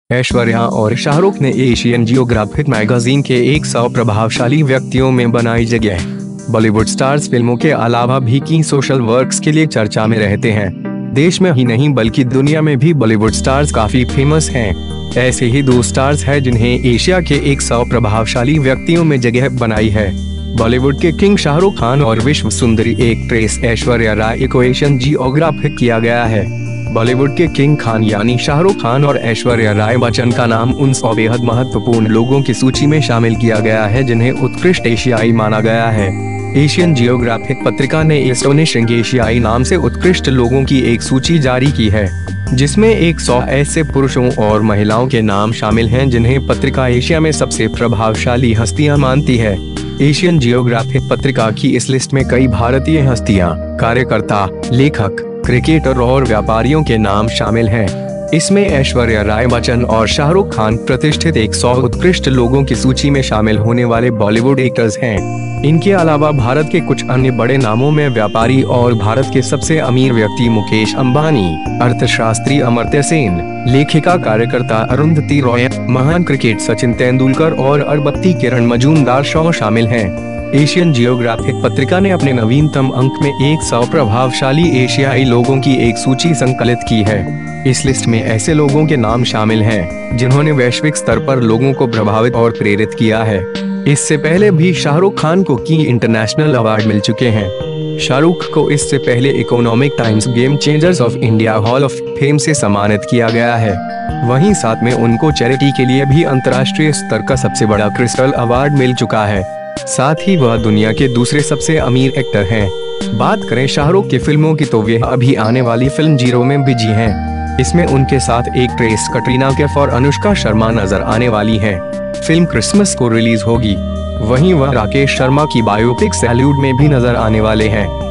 ऐश्वर्या और शाहरुख ने Asian geographic magazine के 100 प्रभावशाली व्यक्तियों में बनाई जगह। बॉलीवुड स्टार्स फिल्मों के अलावा भी की सोशल वर्क्स के लिए चर्चा में रहते हैं। देश में ही नहीं बल्कि दुनिया में भी बॉलीवुड स्टार्स काफी फेमस हैं। ऐसे ही 2 स्टार्स हैं जिन्हें एशिया के 100 प्रभावशाली व्यक्तियों में जगह बनाई है। बॉलीवुड के किंग शाहरुख खान और विश्व सुंदरी एक्ट्रेस ऐश्वर्या राय को एशियन जियोग्राफिक किया गया है। बॉलीवुड के किंग खान यानी शाहरुख खान और ऐश्वर्या राय बच्चन का नाम उन 100 बेहद महत्वपूर्ण लोगों की सूची में शामिल किया गया है जिन्हें उत्कृष्ट एशियाई माना गया है। एशियन जियोग्राफिक पत्रिका ने एस्टोनिशिंग एशियाई नाम से उत्कृष्ट लोगों की एक सूची जारी की है, जिसमें 100 ऐसे पुरुषों और महिलाओं के नाम शामिल हैं जिन्हें पत्रिका एशिया में सबसे प्रभावशाली हस्तियां मानती है। एशियन जियोग्राफिक पत्रिका की इस लिस्ट में कई भारतीय हस्तियां, कार्यकर्ता, लेखक, क्रिकेटर और व्यापारियों के नाम शामिल हैं। इसमें ऐश्वर्या राय बच्चन और शाहरुख खान प्रतिष्ठित 100 उत्कृष्ट लोगों की सूची में शामिल होने वाले बॉलीवुड एक्टर्स हैं। इनके अलावा भारत के कुछ अन्य बड़े नामों में व्यापारी और भारत के सबसे अमीर व्यक्ति मुकेश अंबानी, अर्थशास्त्री अमर्त्य सेन, लेखिका कार्यकर्ता अरुंधति रॉय, महान क्रिकेट सचिन तेंदुलकर और अरबपति किरण मजूमदार शो शामिल हैं। एशियन जियोग्राफिक पत्रिका ने अपने नवीनतम अंक में 100 प्रभावशाली एशियाई लोगों की एक सूची संकलित की है। इस लिस्ट में ऐसे लोगों के नाम शामिल हैं जिन्होंने वैश्विक स्तर पर लोगों को प्रभावित और प्रेरित किया है। इससे पहले भी शाहरुख खान को की इंटरनेशनल अवार्ड मिल चुके हैं। शाहरुख को इससे पहले Economic Times game changers of India hall of fame से सम्मानित किया गया है। वहीं साथ में उनको चैरिटी के लिए भी अंतर्राष्ट्रीय स्तर का सबसे बड़ा क्रिस्टल अवार्ड मिल चुका है। साथ ही वह दुनिया के दूसरे सबसे अमीर एक्टर हैं। बात करें शाहरुख की फिल्मों की तो वे अभी आने वाली फिल्म जीरो में बिजी हैं। इसमें उनके साथ एक्ट्रेस कटरीना कैफ और अनुष्का शर्मा नजर आने वाली हैं। फिल्म क्रिसमस को रिलीज होगी। वहीं वह राकेश शर्मा की बायोपिक सैल्यूट में भी नजर आने वाले हैं।